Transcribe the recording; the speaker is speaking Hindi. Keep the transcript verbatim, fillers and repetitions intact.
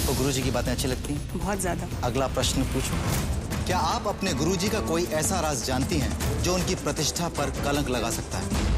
आपको गुरुजी की बातें अच्छी लगती हैं? बहुत ज्यादा। अगला प्रश्न पूछूं। क्या आप अपने गुरुजी का कोई ऐसा राज जानती हैं जो उनकी प्रतिष्ठा पर कलंक लगा सकता है?